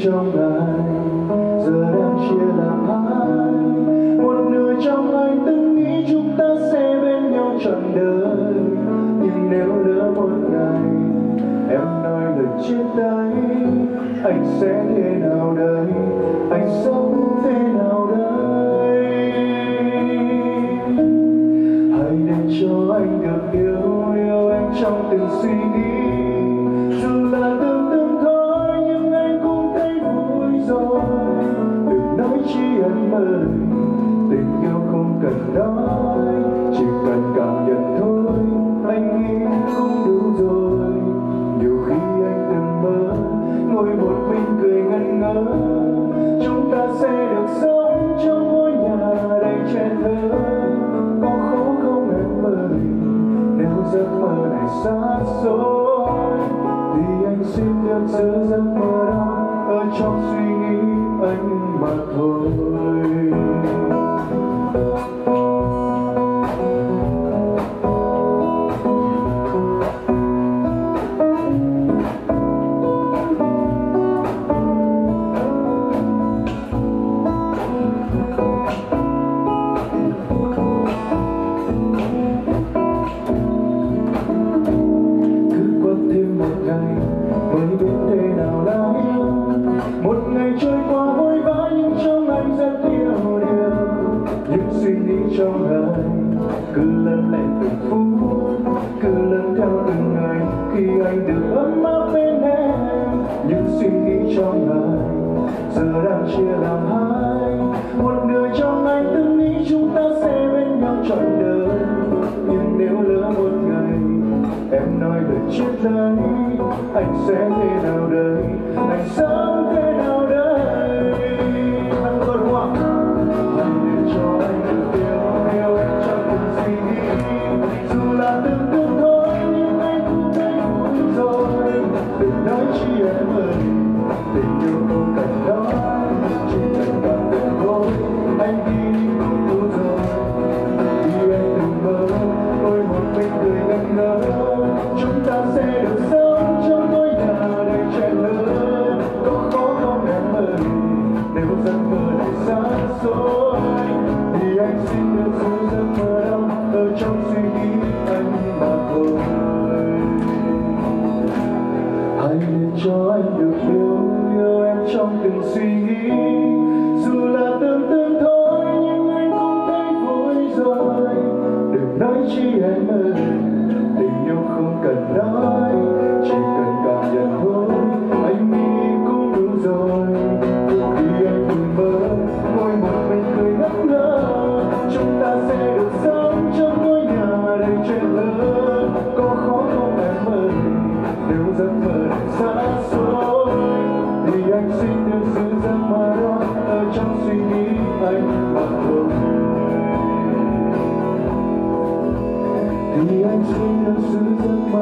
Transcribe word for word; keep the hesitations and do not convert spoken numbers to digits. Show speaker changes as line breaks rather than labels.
trong ngày giờ đang chia làm hai. Một nửa trong anh từng nghĩ chúng ta sẽ bên nhau trọn đời, nhưng nếu lỡ một ngày em nói lời chia tay, anh sẽ thế nào đây, anh sống thế nào đây? Hãy để cho anh được yêu yêu em trong từng suy nghĩ, dù là tưởng tượng thôi nhưng anh cũng thấy vui rồi. Đừng nói chi anh ơi, tình yêu không cần nói, chỉ cần cảm nhận thôi, anh nghĩ cũng đủ rồi. Nhiều khi anh từng mơ ngồi một mình cười ngẩn ngơ, chúng ta sẽ được sống trong ngôi nhà đầy trẻ thơ. Có khổ không em ơi, nếu giấc mơ này xa xôi thì anh xin được giữ giấc mơ đó ở trong suy nghĩ anh mà thôi. Mới biết thế nào là yêu, một ngày trôi qua vội vã nhưng trong anh rất yêu điều. Những suy nghĩ trong anh cứ lớn lên từng phút, cứ lớn theo từng ngày khi anh được ấm áp bên em. Những suy nghĩ trong anh giờ đang chia làm hai. Một nửa trong anh từng nghĩ chúng ta sẽ bên nhau trọn đời, nhưng nếu lỡ một ngày em nói lời chia tay, anh sẽ thế nào đây, anh sống thế nào đây? Anh có đúng không? Hãy để cho anh được yêu yêu em trong từng suy nghĩ, dù là tưởng tượng thôi nhưng anh cũng thấy vui rồi. Đừng nói chi em ơi, tình yêu không cần nói, chỉ cần cảm nhận thôi, anh đi cũng đủ rồi. Khi anh từng mơ ngồi một mình cười ngẩn ngơ, chúng ta sẽ được sống trong ngôi nhà đầy trẻ thơ. Có khó không em ơi, nếu giấc mơ này xa xôi thì anh xin được giữ giấc mơ đó ở trong suy nghĩ anh mà thôi. Hãy để cho anh được yêu yêu em trong từng suy nghĩ, dù là tưởng tượng thôi nhưng anh cũng thấy vui rồi. Đừng nói chi em ơi, tình yêu không cần nói, chỉ cần cảm nhận thôi, anh nghĩ cũng đủ rồi. Khi anh từng mơ ngồi một mình cười ngất ngơ, chúng ta sẽ được sống trong ngôi nhà đầy trẻ thơ. Có khó không em ơi, nếu giấc mơ này xa xôi thì anh xin được giữ giấc mơ đó ở trong suy nghĩ anh mà thôi. Thì anh xin được giữ giấc